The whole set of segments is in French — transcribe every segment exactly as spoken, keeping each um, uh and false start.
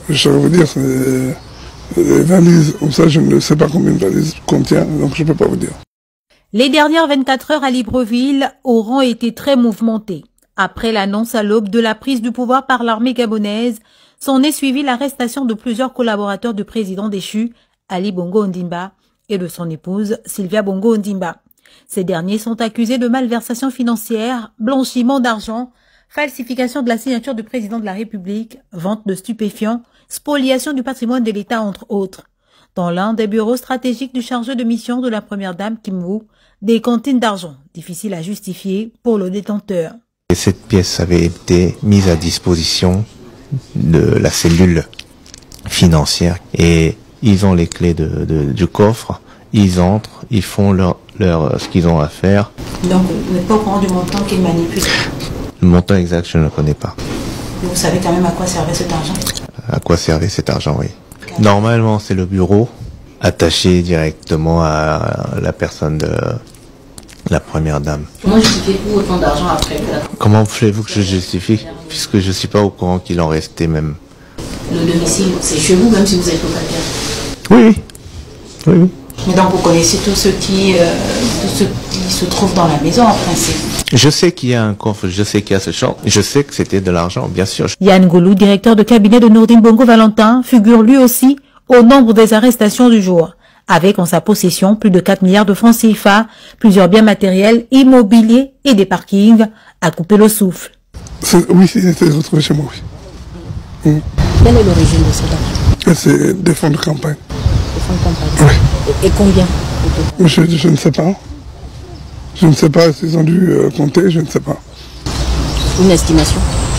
Je saurais vous dire, c'est les valises, ou ça je ne sais pas combien de valises contient, donc je ne peux pas vous dire. Les dernières vingt-quatre heures à Libreville auront été très mouvementées. Après l'annonce à l'aube de la prise du pouvoir par l'armée gabonaise, s'en est suivi l'arrestation de plusieurs collaborateurs du président déchu, Ali Bongo Ondimba, et de son épouse, Sylvia Bongo Ondimba. Ces derniers sont accusés de malversation financière, blanchiment d'argent, falsification de la signature du président de la République, vente de stupéfiants, spoliation du patrimoine de l'État, entre autres. Dans l'un des bureaux stratégiques du chargé de mission de la première dame Kim Woo, des cantines d'argent, difficiles à justifier pour le détenteur. Et cette pièce avait été mise à disposition de la cellule financière et ils ont les clés de, de, du coffre, ils entrent, ils font leur, leur, ce qu'ils ont à faire. Donc vous n'êtes pas au courant du montant qu'ils manipulent? Le montant exact, je ne le connais pas. Mais vous savez quand même à quoi servait cet argent? À quoi servait cet argent, oui. Normalement, c'est le bureau attaché directement à la personne de la première dame. Comment justifiez-vous autant d'argent après? Comment voulez-vous que je justifie, puisque je ne suis pas au courant qu'il en restait même. Le domicile, c'est chez vous, même si vous êtes locataire? Oui, oui, oui. Mais donc vous connaissez tous ceux qui, euh, tous ceux qui se trouvent dans la maison, en principe? Je sais qu'il y a un coffre, je sais qu'il y a ce champ, je sais que c'était de l'argent, bien sûr. Yann Goulou, directeur de cabinet de Nourdine Bongo Valentin, figure lui aussi au nombre des arrestations du jour, avec en sa possession plus de quatre milliards de francs C F A, plusieurs biens matériels, immobiliers et des parkings à couper le souffle. Oui, il était retrouvé chez moi, oui. Mmh. Quelle est l'origine de cet argent? C'est des fonds de campagne. Des fonds de campagne? Oui. Et, et combien? je, je ne sais pas. Je ne sais pas s'ils ont dû euh, compter, je ne sais pas. Une estimation?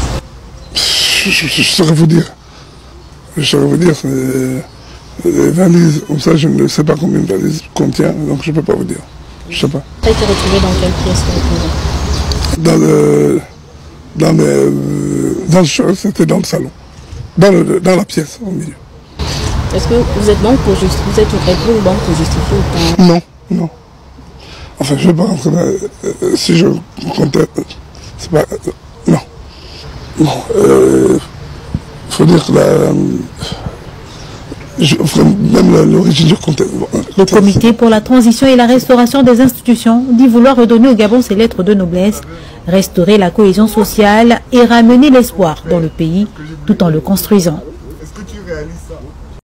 Je, je, je saurais vous dire. Je saurais vous dire, c'est les valises, ou ça je ne sais pas combien de valises contient, donc je ne peux pas vous dire. Je ne sais pas. Ça a été retrouvé dans quelle pièce? Dans le... Dans le... Dans le chose, c'était dans le salon. Dans, le, dans la pièce, au milieu. Est-ce que vous êtes banque pour justifier? Vous êtes une banque pour justifier ou pas? Non, non. Enfin, je ne vais pas rentrer dans... Euh, si je comptais... Euh, c'est pas... Euh, non. Non. Il euh, faut dire que la... Je, même l'origine du compte. Le comité pour la transition et la restauration des institutions dit vouloir redonner au Gabon ses lettres de noblesse, restaurer la cohésion sociale et ramener l'espoir dans le pays tout en le construisant.